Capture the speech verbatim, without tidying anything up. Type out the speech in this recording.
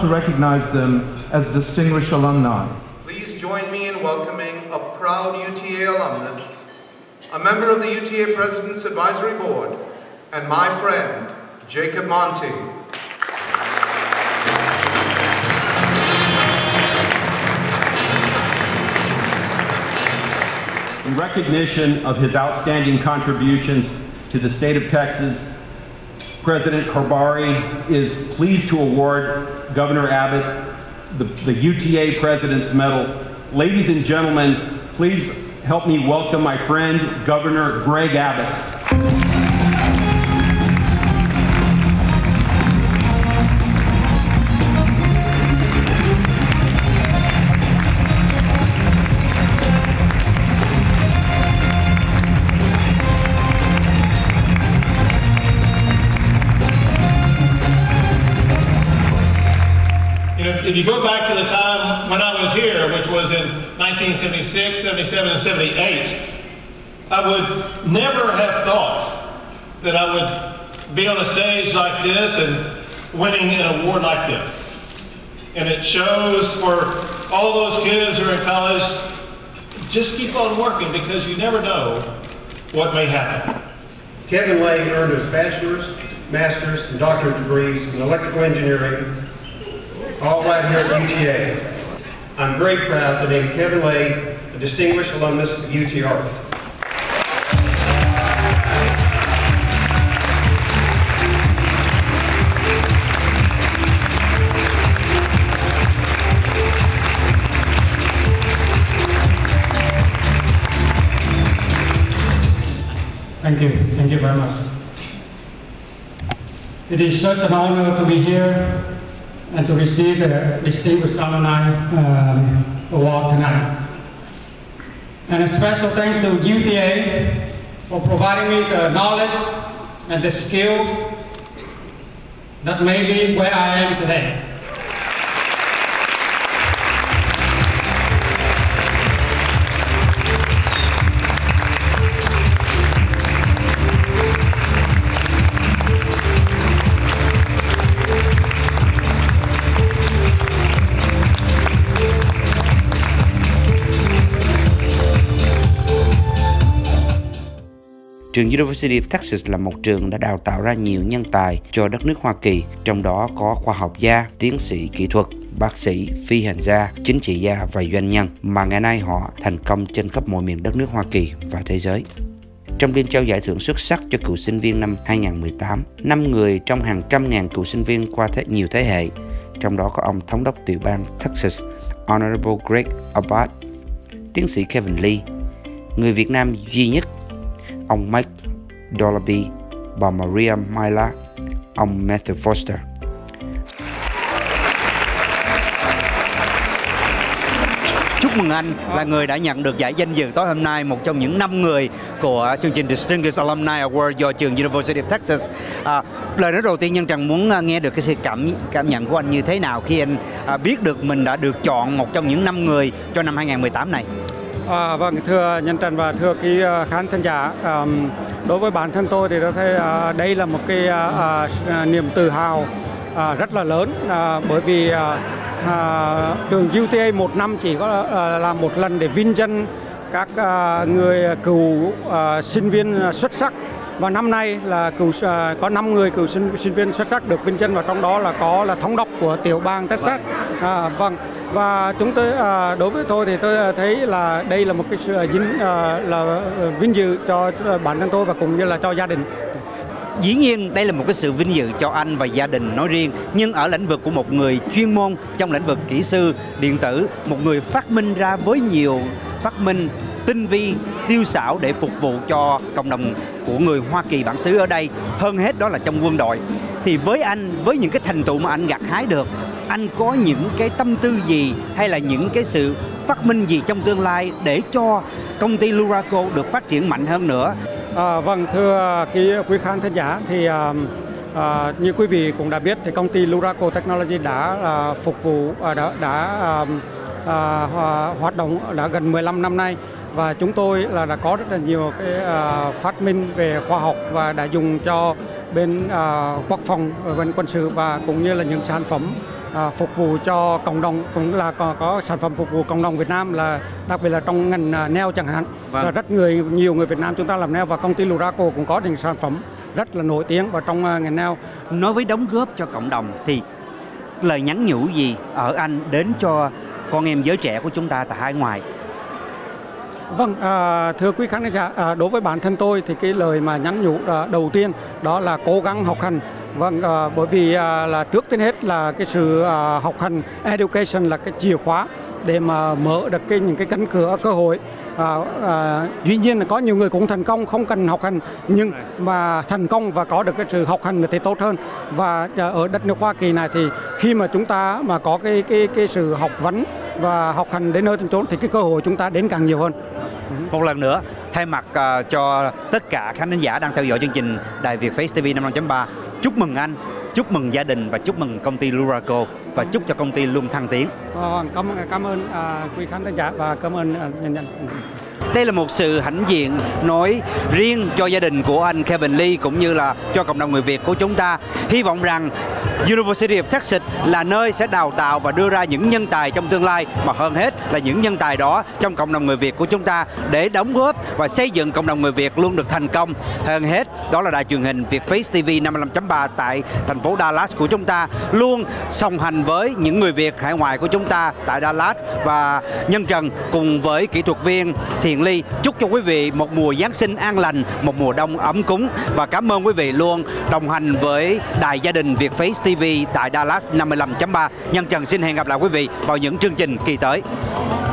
to recognize them as distinguished alumni. Please join me in welcoming a proud U T A alumnus, a member of the U T A President's Advisory Board, and my friend, Jacob Monty. In recognition of his outstanding contributions to the state of Texas, President Karbari is pleased to award Governor Abbott the, the U T A President's Medal. Ladies and gentlemen, please help me welcome my friend, Governor Greg Abbott. If you go back to the time when I was here, which was in nineteen seventy-six, seventy-seven, and seventy-eight, I would never have thought that I would be on a stage like this and winning an award like this. And it shows for all those kids who are in college, just keep on working because you never know what may happen. Kevin Lay earned his bachelor's, master's, and doctorate degrees in electrical engineering, all right here at U T A. I'm very proud to name Kevin Lay a distinguished alumnus of U T Arlington. Thank you. Thank you very much. It is such an honor to be here and to receive a distinguished alumni um, award tonight. And a special thanks to U T A for providing me the knowledge and the skills that made me where I am today. Trường University of Texas là một trường đã đào tạo ra nhiều nhân tài cho đất nước Hoa Kỳ, trong đó có khoa học gia, tiến sĩ kỹ thuật, bác sĩ, phi hành gia, chính trị gia và doanh nhân mà ngày nay họ thành công trên khắp mọi miền đất nước Hoa Kỳ và thế giới. Trong đêm trao giải thưởng xuất sắc cho cựu sinh viên năm hai không một tám, năm người trong hàng trăm ngàn cựu sinh viên qua thế, nhiều thế hệ, trong đó có ông thống đốc tiểu bang Texas, Honorable Greg Abbott, tiến sĩ Kevin Lee, người Việt Nam duy nhất, ông Mike Dollaby, bà Maria Myla, ông Matthew Foster. Chúc mừng anh là người đã nhận được giải danh dự tối hôm nay, một trong những năm người của chương trình Distinguished Alumni Award do trường University of Texas. À, lời nói đầu tiên Nhân Trần muốn nghe được cái sự cảm cảm nhận của anh như thế nào khi anh à, biết được mình đã được chọn một trong những năm người cho năm hai không một tám này. À, vâng, thưa Nhân Trần và thưa quý khán thính giả, à, đối với bản thân tôi thì tôi thấy à, đây là một cái à, à, niềm tự hào à, rất là lớn, à, bởi vì à, à, trường U T A một năm chỉ có à, làm một lần để vinh danh các à, người cựu à, sinh viên xuất sắc, và năm nay là cựu à, có năm người cựu sinh, sinh viên xuất sắc được vinh danh, và trong đó là có là thống đốc của tiểu bang Texas. À, vâng. Và chúng tôi đối với tôi thì tôi thấy là đây là một cái sự vinh là vinh dự cho bản thân tôi và cũng như là cho gia đình. Dĩ nhiên đây là một cái sự vinh dự cho anh và gia đình nói riêng, nhưng ở lĩnh vực của một người chuyên môn trong lĩnh vực kỹ sư điện tử, một người phát minh ra với nhiều phát minh tinh vi, tiêu xảo để phục vụ cho cộng đồng của người Hoa Kỳ bản xứ ở đây, hơn hết đó là trong quân đội. Thì với anh, với những cái thành tựu mà anh gặt hái được, anh có những cái tâm tư gì hay là những cái sự phát minh gì trong tương lai để cho công ty Luraco được phát triển mạnh hơn nữa? À, vâng, thưa quý, quý khán thính giả, thì à, à, như quý vị cũng đã biết thì công ty Luraco Technology đã à, phục vụ à, đã, đã à, à, hoạt động đã gần mười lăm năm nay, và chúng tôi là đã có rất là nhiều cái à, phát minh về khoa học và đã dùng cho bên à, quốc phòng, bên quân sự, và cũng như là những sản phẩm à, phục vụ cho cộng đồng, cũng là có, có sản phẩm phục vụ cộng đồng Việt Nam, là đặc biệt là trong ngành à, nail chẳng hạn. Vâng. Là rất người nhiều người Việt Nam chúng ta làm nail, và công ty Luraco cũng có những sản phẩm rất là nổi tiếng vào trong uh, ngành nail. Nói với đóng góp cho cộng đồng thì lời nhắn nhủ gì ở anh đến cho con em giới trẻ của chúng ta tại hải ngoại? Vâng, à, thưa quý khán giả, à, đối với bản thân tôi thì cái lời mà nhắn nhủ à, đầu tiên đó là cố gắng học hành. Vâng, à, bởi vì à, là trước tiên hết là cái sự à, học hành, education là cái chìa khóa để mà mở được cái những cái cánh cửa cơ hội. À, à, tuy nhiên là có nhiều người cũng thành công không cần học hành, nhưng mà thành công và có được cái sự học hành thì tốt hơn. Và à, ở đất nước Hoa Kỳ này thì khi mà chúng ta mà có cái cái cái sự học vấn và học hành đến nơi đến chốn thì cái cơ hội chúng ta đến càng nhiều hơn. Một lần nữa, thay mặt uh, cho tất cả khán thính giả đang theo dõi chương trình Đài Việt Face ti vi năm mươi lăm chấm ba, chúc mừng anh, chúc mừng gia đình và chúc mừng công ty Luraco, và chúc cho công ty luôn thăng tiến. À, cảm, cảm ơn à, quý khán giả và cảm ơn à, nhân dân. Đây là một sự hãnh diện nói riêng cho gia đình của anh Kevin Lee cũng như là cho cộng đồng người Việt của chúng ta. Hy vọng rằng University of Texas là nơi sẽ đào tạo và đưa ra những nhân tài trong tương lai, mà hơn hết là những nhân tài đó trong cộng đồng người Việt của chúng ta để đóng góp và xây dựng cộng đồng người Việt luôn được thành công. Hơn hết, đó là đài truyền hình Việt Face ti vi năm mươi lăm chấm ba tại thành phố Dallas của chúng ta, luôn song hành với những người Việt hải ngoại của chúng ta tại Dallas. Và nhân trần cùng với kỹ thuật viên Thiện Ly chúc cho quý vị một mùa Giáng sinh an lành, một mùa đông ấm cúng, và cảm ơn quý vị luôn đồng hành với đài gia đình Việt Face ti vi tại Dallas năm mươi lăm chấm ba. Nhân trần xin hẹn gặp lại quý vị vào những chương trình kỳ tới.